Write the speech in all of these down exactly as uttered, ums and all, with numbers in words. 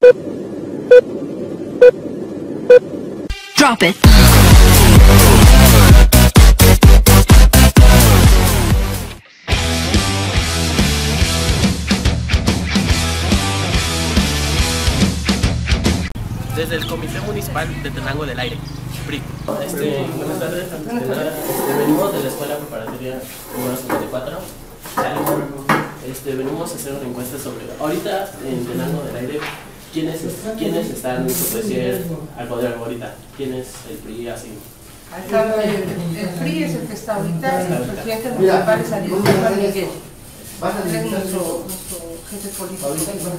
Drop it. Desde el Comité Municipal de Tenango del Aire, P R I. Este, buenas tardes, antes de nada, este, venimos de la Escuela Preparatoria número cincuenta y cuatro. Este, venimos a hacer una encuesta sobre, ahorita en Tenango del Aire, ¿quiénes, quiénes están al poder ahorita? ¿Quién es el P R I así? El, el P R I es el que está ahorita, el presidente municipal es Ariel Juan Miguel. Él es nuestro, nuestro jefe político.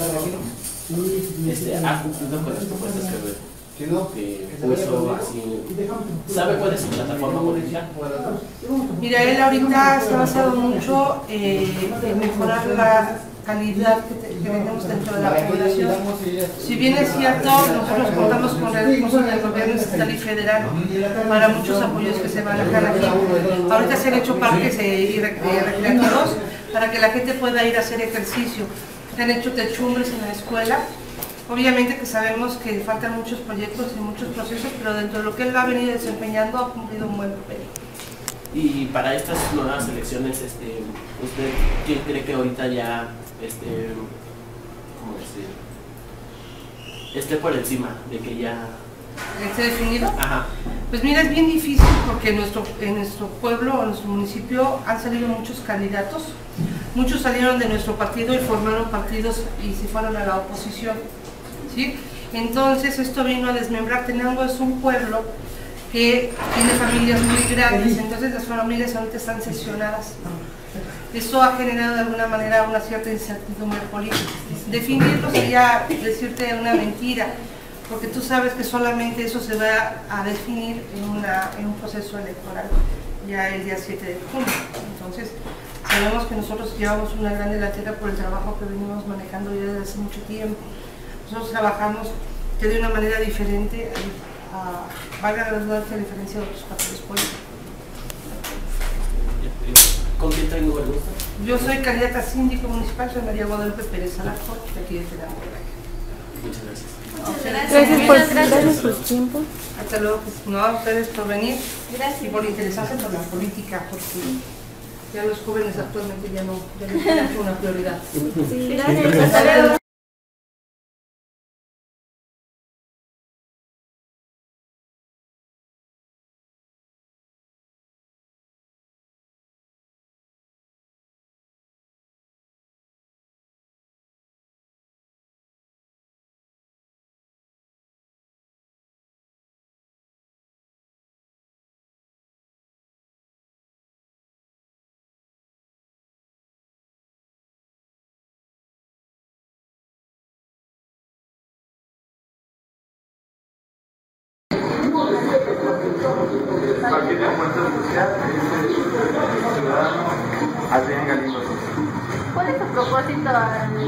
Este, ha cumplido con las propuestas que, que puso así. ¿Sabe cuál es su plataforma política? Mira, él ahorita se ha basado mucho eh, en mejorar la calidad que, te, que tenemos dentro de la población. Si bien es cierto, nosotros contamos con recursos del gobierno estatal y federal para muchos apoyos que se manejan aquí. Ahorita se han hecho parques eh, recreativos para que la gente pueda ir a hacer ejercicio. Se han hecho techumbres en la escuela. Obviamente que sabemos que faltan muchos proyectos y muchos procesos, pero dentro de lo que él ha venido desempeñando ha cumplido un buen papel. Y para estas nuevas elecciones, este, ¿usted quién cree que ahorita ya este, ¿cómo decir? esté por encima de que ya ¿Esté definido? Ajá. Pues mira, es bien difícil porque en nuestro, en nuestro pueblo, en nuestro municipio han salido muchos candidatos. Muchos salieron de nuestro partido y formaron partidos y se fueron a la oposición, ¿sí? Entonces esto vino a desmembrar. Tenango es un pueblo que tiene familias muy grandes, entonces las familias ahorita están sesionadas. Eso ha generado de alguna manera una cierta incertidumbre política. Definirlo sería decirte una mentira, porque tú sabes que solamente eso se va a definir en, una, en un proceso electoral ya el día siete de junio. Entonces, sabemos que nosotros llevamos una gran delantera por el trabajo que venimos manejando ya desde hace mucho tiempo. Nosotros trabajamos que de una manera diferente, a, a, valga la redundancia, a diferencia de otros partidos políticos. ¿Con quién tengo el gusto? Yo soy candidata a síndico municipal, soy María Guadalupe Pérez Alarcón, de aquí de Tenango. Muchas gracias. Muchas gracias. Gracias por, gracias por su tiempo. Hasta luego, pues, no a ustedes por venir. Gracias. Y por interesarse por la política, porque ya los jóvenes actualmente ya no, ya no tienen una prioridad. Sí, gracias. Hasta luego. Parque de Encuentro Social, ciudadano Adrián Galindo. ¿Cuál es tu propósito a,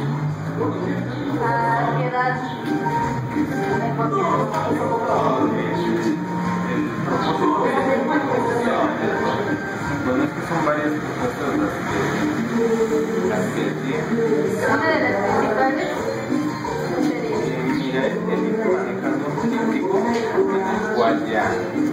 a qué edad? El propósito es, bueno, es que son varias propuestas las que, las que tienen. Una de las principales. Mira, el ir manejando un típico en el cual ya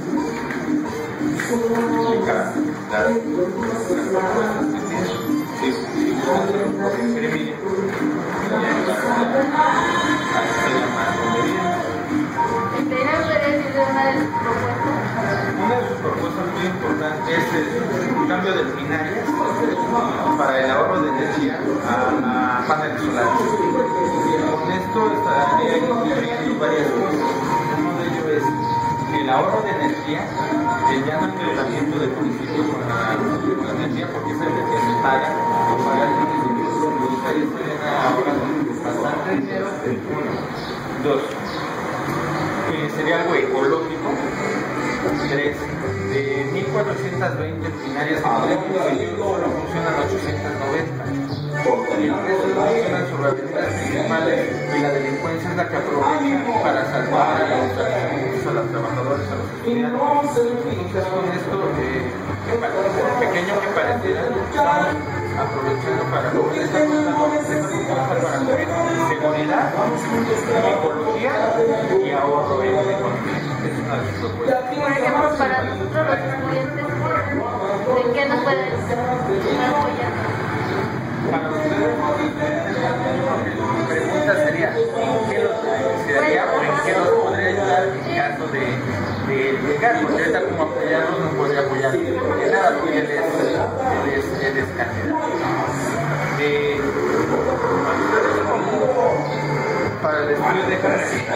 explica las, las propuestas que tiene. Sí, sí, porque mire, ya en la se llama Romería. ¿Tenemos que decir de una de sus propuestas? Una de sus propuestas muy importantes es el cambio de luminarias para el ahorro de energía a, a paneles solares. Con esto estaría incluyendo varias cosas. Uno de ellos es el ahorro de energía, el ya no endeudamiento del municipio con la, con la energía, porque esa energía se paga o paga el municipio. Los voluntarios pueden ahorrar bastante dinero. Uno. Dos. Eh, sería algo ecológico. Tres. De mil cuatrocientas veinte luminarias que podemos conseguir, solo funcionan ochocientas noventa. El resto funcionan sobre avenidas principales y la delincuencia es la que aprovecha para salvar a los alimentos, a los trabajadores, a los estudiantes. Entonces con esto, eh, por pequeño que pareciera, estamos aprovechando para lo que está costando ser para cubrir seguridad, ecología y ahorro en economía. Es una de sus propuestas. Por ejemplo, para nosotros los estudiantes, ¿de qué nos pueden apoyar? Para ustedes, mi pregunta sería, ¿en qué los beneficiaría o en qué los podría ayudar en caso de, de llegar? Porque ahorita como apoyarnos no podría apoyar en nada, porque él es, él es, él es candidato. Eh, ustedes como para el estudio de carrera,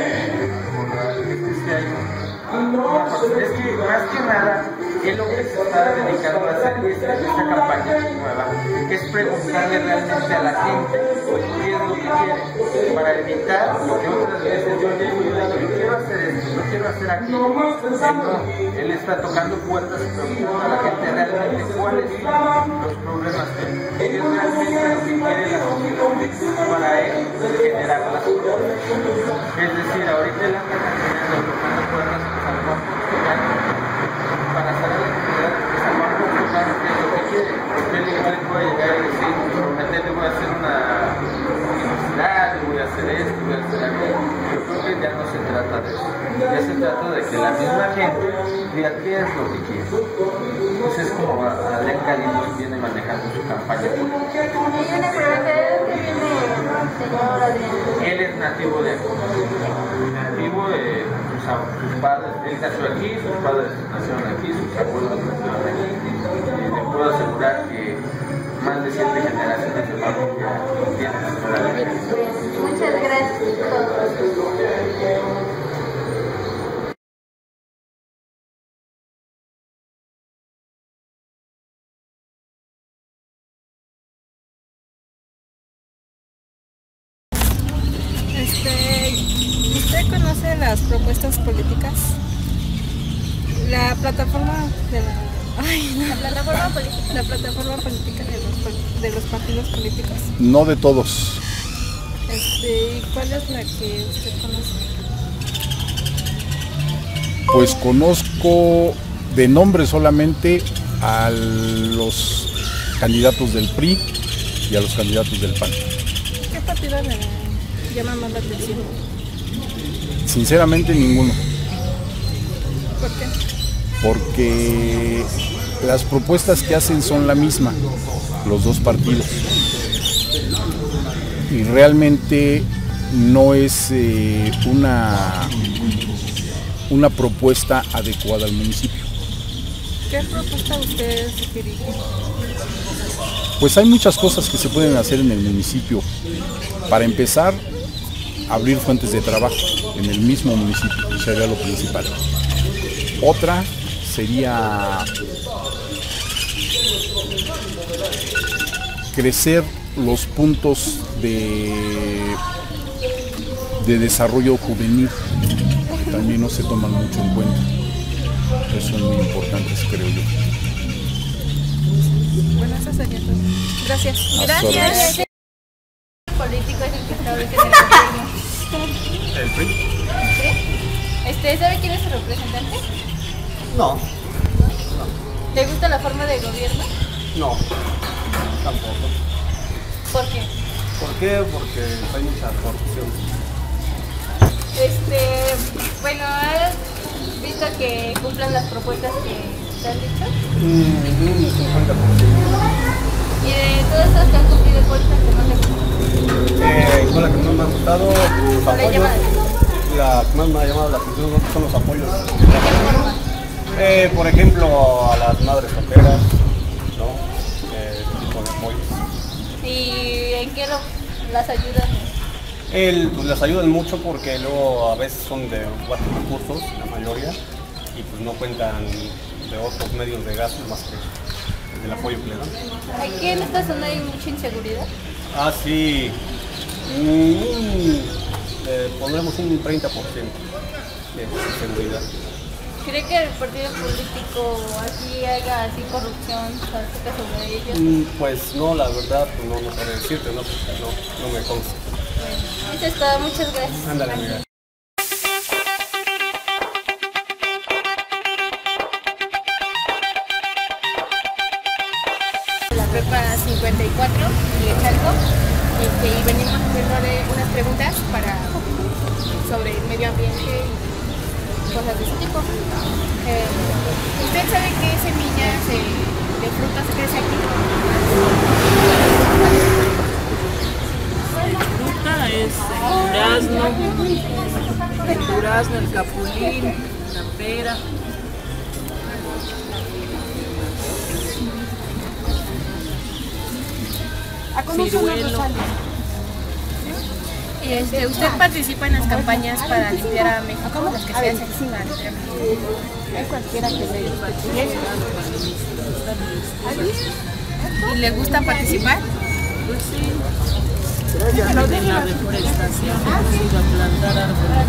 este año, es que más que nada, él lo que se está dedicando a hacer es esta campaña nueva, que es preguntarle realmente a la gente qué es lo que quiere, para evitar lo que otras veces yo llego y digo, yo quiero hacer esto, yo quiero hacer aquello. Él no, él está tocando puertas y preguntando a la gente realmente cuáles son los problemas que qué es realmente lo que quiere la sociedad para él generar las propuestas. Es decir, ahorita él anda caminando, tocando puertas para saber la comunidad que está más conformada qué es lo que quiere. Él igual puede llegar y decir, prometerle voy a hacer una universidad, voy a hacer esto, voy a hacer aquello. Yo creo que ya no se trata de eso. Ya se trata de que la misma gente diga qué es lo que quiere. Entonces es como Adrián Galindo viene manejando su campaña política. Y una pregunta, ¿de dónde viene el señor Adrián? Él es nativo de aquí. Nativo de sus, sus padres. Él nació aquí, sus padres nacieron aquí, sus abuelos nacieron aquí. Eh, le puedo asegurar que más de siete generaciones de familia tienen la. Muchas gracias. Este, ¿usted conoce las propuestas políticas? La plataforma de la, ay, no, La plataforma política. la plataforma política de los, de los partidos políticos. No de todos. Este, ¿y cuál es la que usted conoce? Pues conozco de nombre solamente a los candidatos del P R I y a los candidatos del P A N. ¿Qué partido le llama más la atención? Sinceramente ninguno, ¿Por qué? porque las propuestas que hacen son la misma, los dos partidos. Y realmente no es eh, una, una propuesta adecuada al municipio. ¿Qué propuesta usted sugeriría? Pues hay muchas cosas que se pueden hacer en el municipio. Para empezar, abrir fuentes de trabajo en el mismo municipio, sería lo principal. Otra sería crecer los puntos de, de desarrollo juvenil, que también no se toman mucho en cuenta. Que son muy importantes, creo yo. Bueno, eso sería todo. Gracias. Gracias. El político es el que está ahorita en el gobierno. ¿El P R I? ¿Sí? Este, ¿sabe quién es su representante? No, ¿Le gusta la forma de gobierno? no, tampoco. ¿Por qué? ¿Por qué? Porque hay mucha corrupción. Este, bueno, ¿has visto que cumplan las propuestas que te han dicho? Un cincuenta por ciento. Y de todas esas que han cumplido, ¿cuál es la que más le gusta? Eh, con la que más me ha gustado, los ¿Cuál le apoyos. llama la atención? La que más me ha llamado la atención son los apoyos. ¿De qué forma? Eh, por ejemplo, a las madres solteras, ¿no? Eh, ese tipo de apoyos. ¿Y en qué lo, las ayudan? El, pues les ayudan mucho porque luego a veces son de bajos recursos, la mayoría, y pues no cuentan de otros medios de gasto más que del apoyo que le dan. Aquí en esta zona hay mucha inseguridad. Ah, sí. Mm, eh, pondremos un treinta por ciento de seguridad. ¿Cree que el partido político aquí haga así corrupción salpica sobre ellos? Mm, pues no, la verdad, pues no, no sabría decirte, ¿no? Porque no, no me consta. Bueno, eso es todo. Muchas gracias. Ándale, amiga. La prepa cincuenta y cuatro y Chalco. este, y venimos haciéndole unas preguntas para, sobre el medio ambiente y cosas de ese tipo. Eh, ¿Usted sabe qué semillas eh, de frutas crece aquí? Fruta es el durazno, el durazno, el capulín, la pera. ¿A cómo son los rosales? Y este, ¿usted participa en las campañas para limpiar a México? Las que se hacen para limpiar a México. Hay cualquiera que se ¿Y le gusta participar? Pues sí. De la deforestación hemos ido a plantar árboles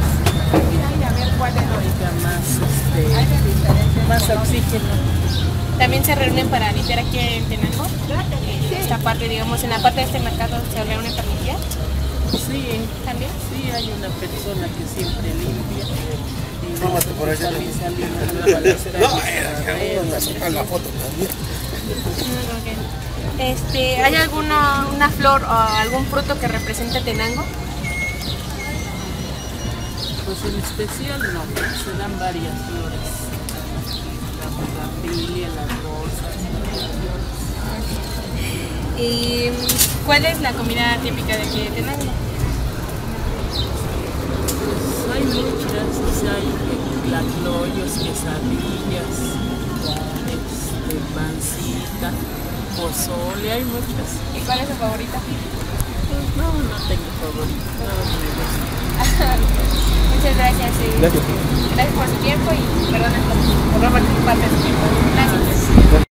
y más, este, más oxígeno. ¿También se reúnen para limpiar aquí en Tenango? En esta parte, digamos, en la parte de este mercado se reúnen para limpiar. Sí, ¿también? Sí, hay una persona que siempre limpia. Y Tómate por allá. También salió una nueva balacera. No, era sacar la foto también. Okay. Este, ¿hay alguna una flor o algún fruto que represente Tenango? Pues en especial no, se dan varias flores. La bugambilia, las rosas, las flores. ¿Y cuál es la comida típica de aquí de Tenango? Pues hay muchas, hay tlacoyos, quesadillas, este, pancita, pozole, hay muchas. ¿Y cuál es su favorita? Pues no, no tengo favorita, no me gusta. Muchas gracias. Sí. Gracias. Gracias por su tiempo y perdón por robar parte de su tiempo. Gracias.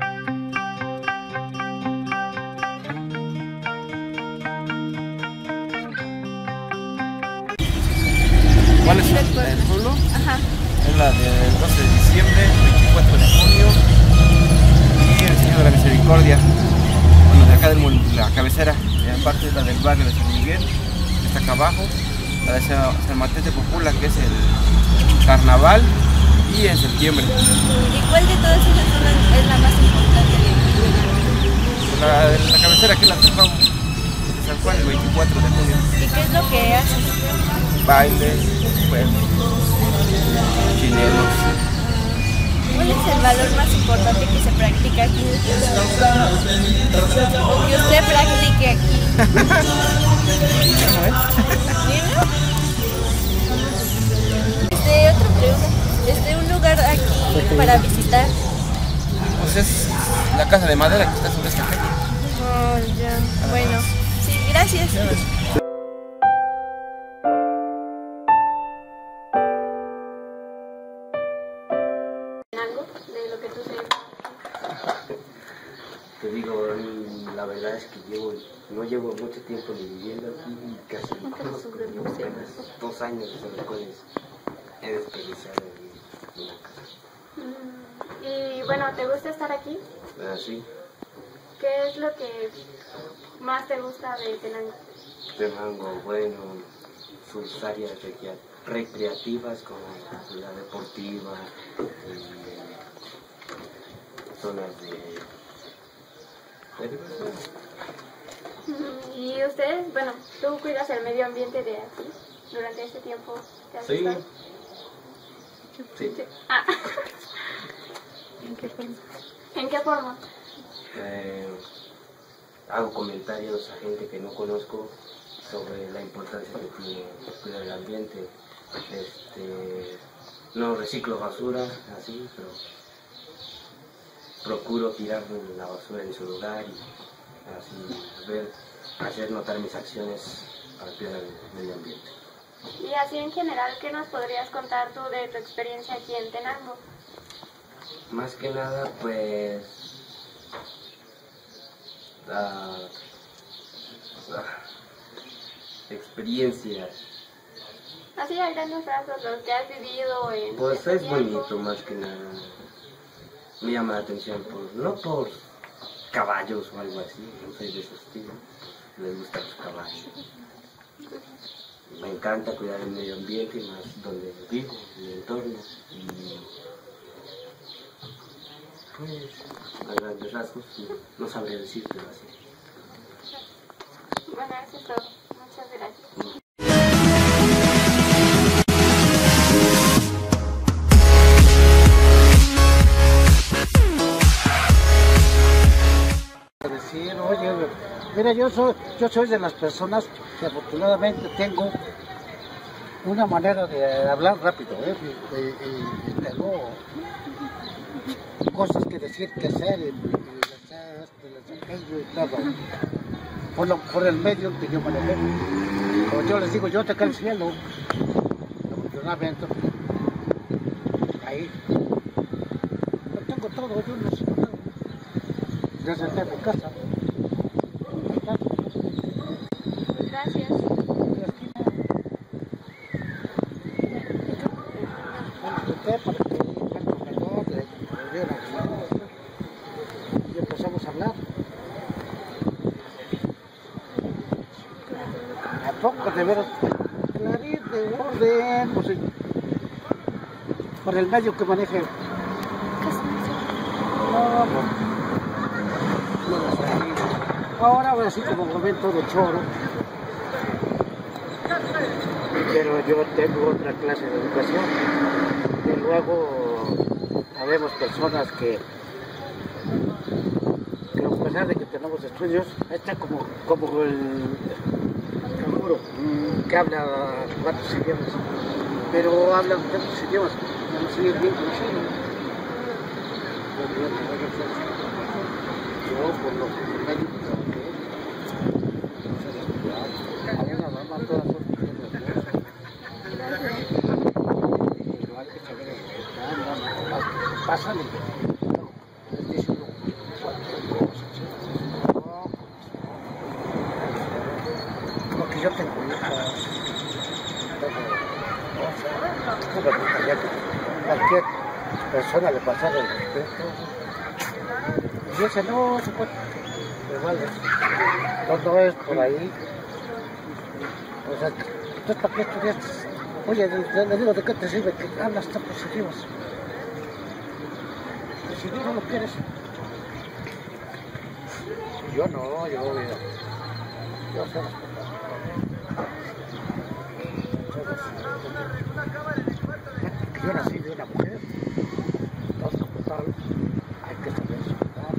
¿Cuál es el pueblo? Ajá. Es la del doce de diciembre, veinticuatro de junio y el Señor de la Misericordia. Bueno, de acá de la cabecera, y aparte es la del barrio de San Miguel, que está acá abajo. La de San Martín de Popula, que es el carnaval, y en septiembre. ¿Y cuál de todas esas zonas es la más importante de La, la cabecera, que es la de San Juan, de San Juan, el veinticuatro de junio. ¿Y qué es lo que hacen? Bailes, pues, chilenos. ¿Cuál es el valor más importante que se practica aquí? O que usted practique aquí. Este, otra pregunta. ¿Desde un lugar aquí para visitar? Pues es la casa de madera que está sobre esta calle. Oh, ya. Bueno, sí, gracias. De lo que tú sepas. Te digo, la verdad es que llevo, no llevo mucho tiempo ni viviendo aquí y casi no conozco, llevo apenas dos años de los cuales he desperdiciado en la casa. Y bueno, ¿te gusta estar aquí? Ah, sí, ¿Qué es lo que más te gusta de Tenango? Tenango, bueno, sus áreas recrea- recreativas como la deportiva, y zonas de... ¿Y ustedes, bueno, tú cuidas el medio ambiente de aquí durante este tiempo que has Sí. estado? Sí. Ah. ¿En qué forma? ¿En qué forma? Eh, hago comentarios a gente que no conozco sobre la importancia que tiene cuidar el ambiente. Este, no reciclo basura, así, pero procuro tirar la basura en su lugar y así ver, hacer notar mis acciones para cuidar el medio ambiente. Y así en general, ¿qué nos podrías contar tú de tu experiencia aquí en Tenango? Más que nada, pues, la, la experiencia. Así a grandes rasgos, lo que has vivido en Pues este es tiempo. bonito, más que nada. Me llama la atención, por, no por caballos o algo así, no soy de esos estilos, les gustan los caballos. Me encanta cuidar el medio ambiente, más donde vivo, mi entorno. Y pues, a grandes rasgos, no, no sabré decírtelo así. Bueno, eso es todo. Muchas gracias. Decir, oye, mira, yo soy, yo soy de las personas que afortunadamente tengo una manera de hablar rápido, ¿eh? y, y, y tengo cosas que decir, que hacer, y, y les aquello y todo, por, lo, por el medio que yo manejé. Como yo les digo, yo te cae el cielo, afortunadamente, ahí, yo tengo todo, yo no sé nada. Desde acá de casa. Gracias. Y empezamos a hablar. ¿A poco de veras? Clarito, de orden, pues, por el medio que maneje. No, no. Ahora voy así como momento de choro, pero yo tengo otra clase de educación, que luego sabemos personas que, que a pesar de que tenemos estudios, está como, como el canguro, que habla cuatro idiomas, pero hablan tantos idiomas, no sé bien cómo se yo por lo que me digo, pásale. Porque yo tengo hijas, tengo cualquier persona le pasara el respeto. Y ese no se puede, igual todo es por ahí. O sea, ¿tú para qué estudiaste? Oye, le digo, ¿de qué te sirve que hablas tan positivas? Que si no, no lo quieres. Yo no, yo voy a... Yo sé. Yo nací de una mujer, entonces, total, hay que saber respetar.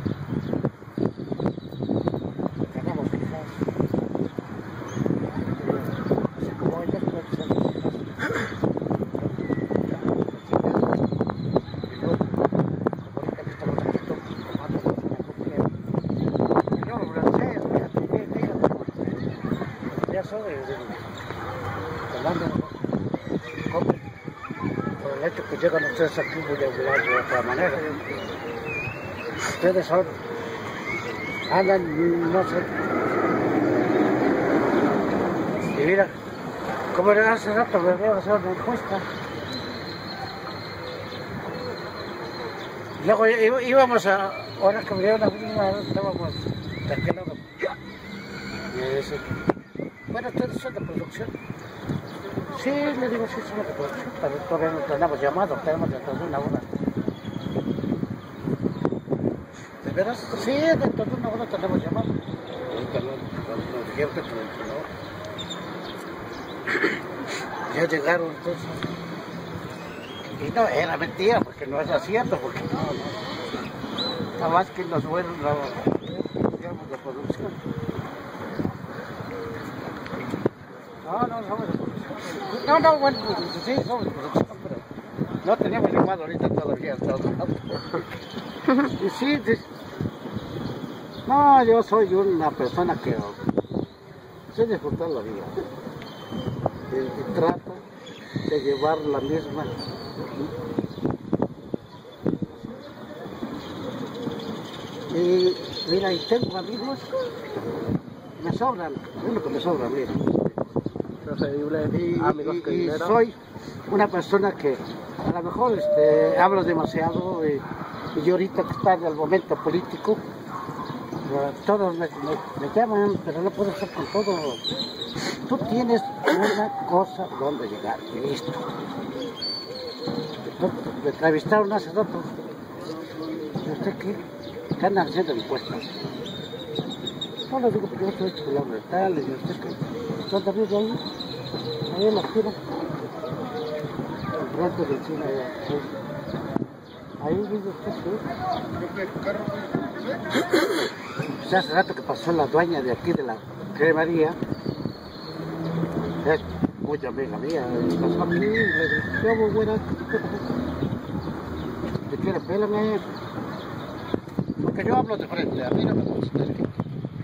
Tenemos hijas. Así como ella, creo que son mis hijas. Y luego, ahorita que estamos aquí tomando yo lo francés, fíjate, fíjate, ya soy de Holanda, ¿cómo? Por el hecho que llegan ustedes aquí voy a hablar de otra manera. Ustedes son, andan, no sé. Y mira, como era hace rato me veo hacer una encuesta. Luego íbamos a, ahora que me dio una prima, estábamos de aquel lado. Y dice, bueno, ustedes son de producción. Sí, le digo, sí, somos de producción, pero todavía no tenemos llamado, tenemos dentro de una hora. ¿De veras? Sí, dentro de una hora tenemos llamado. Nos dijeron que ya llegaron entonces. Y no, era mentira, porque no era cierto, porque no, no. Nada más que nos fueron digamos, de producción. No, no, somos de producción. No, no, bueno, sí, somos de producción, pero no teníamos llamado ahorita todavía hasta otro lado. Y sí, sí, no, yo soy una persona que sé disfrutar la vida. Y, y trato de llevar la misma. Y mira, y tengo amigos, me sobran, es lo que me sobra, mira. Y, amigos y, y soy una persona que a lo mejor este, hablo demasiado y, y yo ahorita que está en el momento político, todos me, me, me llaman, pero no puedo estar con todo. Tú tienes una cosa donde llegar, y listo. Me entrevistaron hace rato. ¿Y usted qué? ¿Qué andan haciendo encuestas? No les digo porque yo soy titular de tales y usted que yo también de ahí, ahí en la esquina, enfrente del cine, sí. Ahí dice usted que o sea, hace rato que pasó la dueña de aquí de la cremería, es muy amiga mía, pasó aquí y le dije, yo muy buena, ¿qué pasó? ¿Te quiere? Pélame. Porque yo hablo de frente, a mí no me gusta el gente.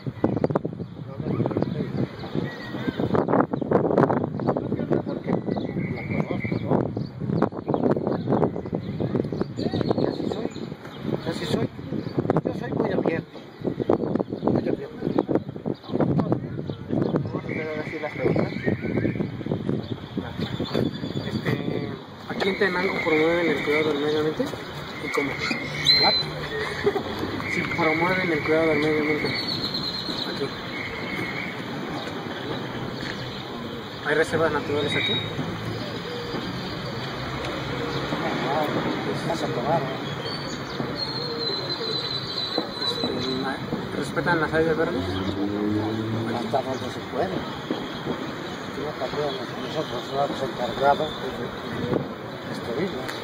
Porque la conozco, ¿no? Y así soy, así soy. Yo soy muy abierto, muy abierto. ¿Puedo decir las preguntas? Este, aquí en Tenango promueven el cuidado del medio ambiente. ¿Y cómo? ¿Claro? Si promueven el cuidado del medio ambiente. Aquí. ¿Hay reservas naturales aquí? No, estás aprobado. Este, ¿respetan las áreas verdes? Hasta donde se puede. Yo también, nosotros nos hemos encargado de destruirlas.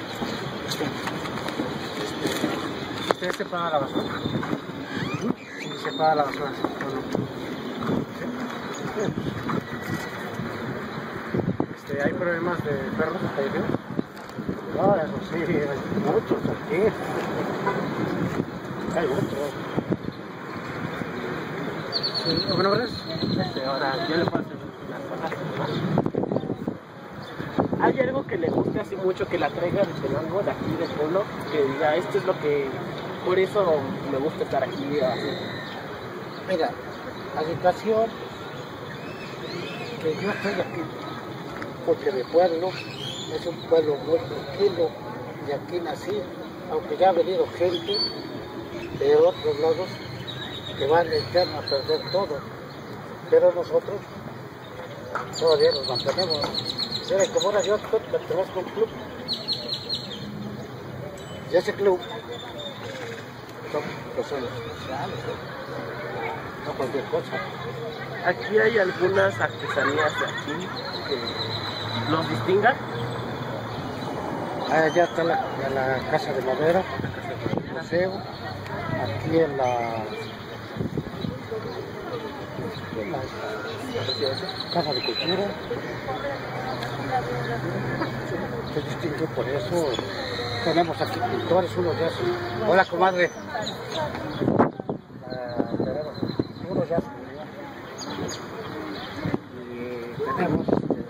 ¿Ustedes separan la basura? ¿Sí? ¿Sí separan la basura? ¿O no? ¿Sí? Este, ¿hay problemas de perros callejeros? No, eso sí, hay muchos aquí. Hay muchos. Sí, bueno, gracias. Este, ahora yo le puedo hacer las cosas. ¿Hay algo que le guste así mucho que la traiga de Tenango, de aquí del pueblo? Que diga, esto es lo que, por eso me gusta estar aquí. Así. Mira, agitación, que yo estoy aquí, porque mi pueblo es un pueblo muy tranquilo, y aquí nací, aunque ya ha venido gente de otros lados que van a echar a perder todo, pero nosotros todavía nos mantenemos. Mira, como ahora yo pertenezco a un club, y ese club son personas sociales, ¿no? No cualquier cosa. Aquí hay algunas artesanías de aquí que los distingan. Allá está la, la casa de madera, el museo, aquí en la, en la casa de cultura. Se distingue por eso. Tenemos aquí pintores, unos ya son. Hola, comadre. Uh, tenemos unos ya son. Y tenemos.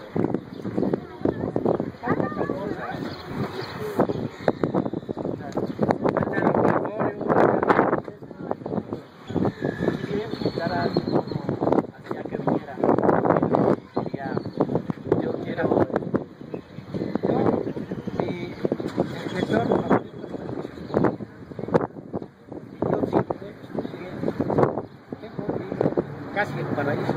Casi el paraíso.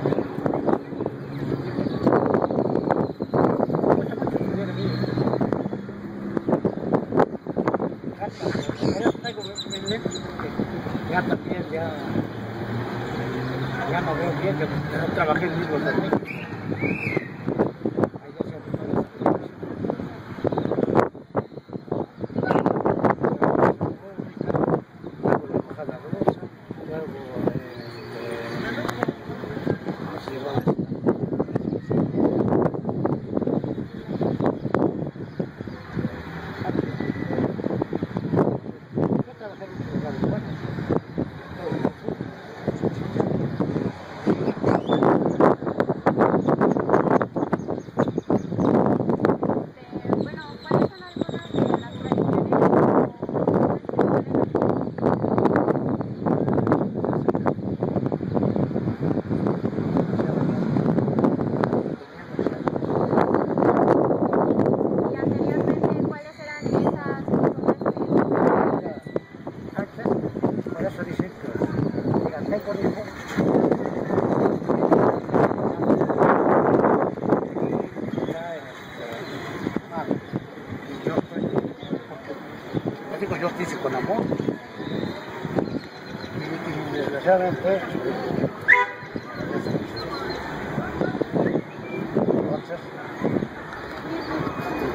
Ya también, ya, ya no veo bien, que no trabajé el mismo también. Yo hice con amor y, y desgraciadamente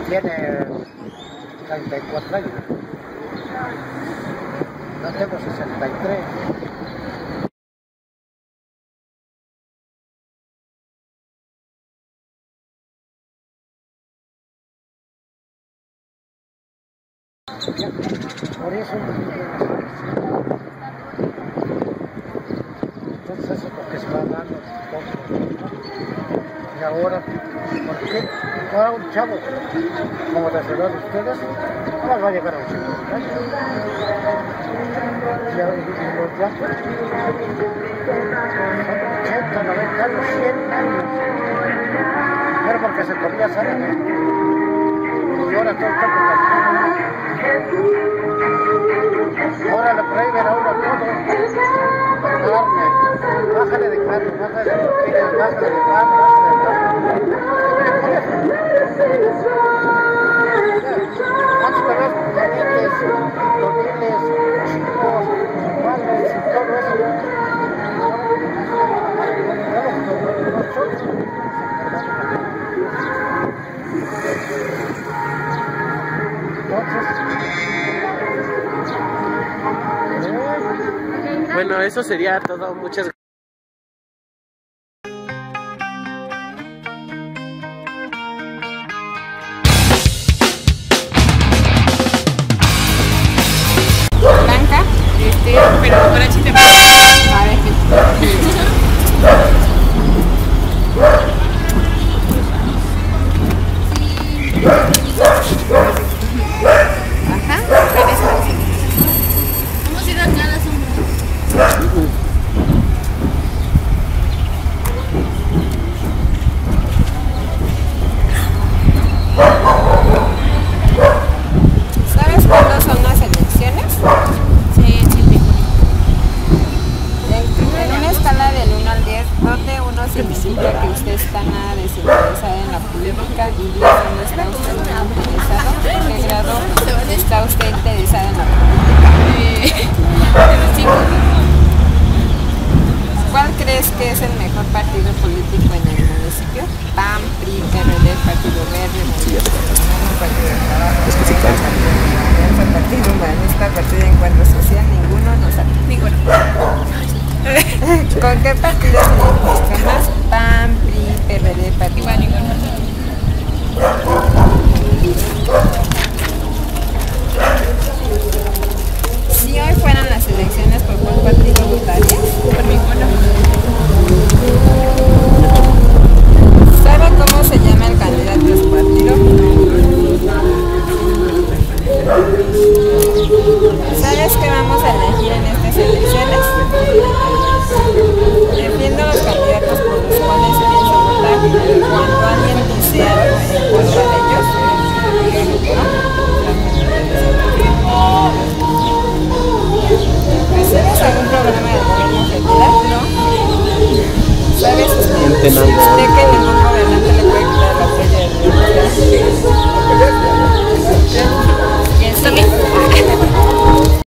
tiene treinta y cuatro años. Yo tengo sesenta y tres. Por eso, entonces eso es lo que se va dando. Y ahora, ¿por qué? Ahora un chavo como la ciudad de ustedes no va a llegar a los cincuenta años. Y los ya ochenta, noventa años, cien años. Pero porque se comía sanamente. Y ahora todo está con ahora le prohíben a uno todo. Carne, bájale de carne, bájale de tortillas, bájale de pan, bájale de pan. Antes venías calientes, tortillas, chicos, panes y todo eso. Bueno, eso sería todo. Muchas gracias. Blanca, este, pero ahora sí te puedo. A ver, ajá, eres así. Vamos a ir acá a la sombra. ¿Sabes cuándo son las elecciones? Sí, sí, en, en una escala del uno al diez, ¿dónde uno significa que usted está nada desinteresado en la política y diez dónde está usted nada interesado? ¿En qué grado está usted interesado en la política? ¿Cuál crees que es el mejor partido político en el municipio? P A M, P R I, P R D, Partido Verde, Movimiento Partido del Trabajo, es que sí, claro. Partido Humanista, Partido de Encuentro Social, ninguno nos ha... Ninguno. ¿Con qué partido se identifica más? P A M, P R I, P R D, Partido. Igual, ninguno. Si hoy fueran las elecciones, ¿por cuál partido votarías? Por ninguno. ¿Sabe cómo se llama el candidato de su partido? ¿Sabes qué vamos a elegir en estas elecciones? Defiendo los candidatos por los cuales pienso votar. Cuando alguien dice algo en contra de ellos, ¿recibes algún programa del gobierno federal? ¿No? ¿Sabes usted, usted qué